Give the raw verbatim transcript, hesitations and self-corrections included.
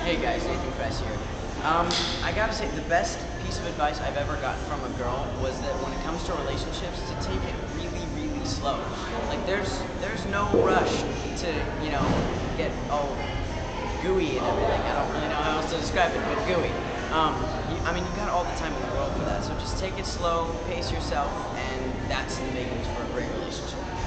Hey guys, Nathan Kress here. Um, I gotta say, the best piece of advice I've ever gotten from a girl was that when it comes to relationships, to take it really, really slow. Like there's there's no rush to, you know, get all gooey and everything. I don't really know how else to describe it, but gooey. Um, you, I mean, you got all the time in the world for that, so just take it slow, pace yourself, and that's the makings for a great relationship.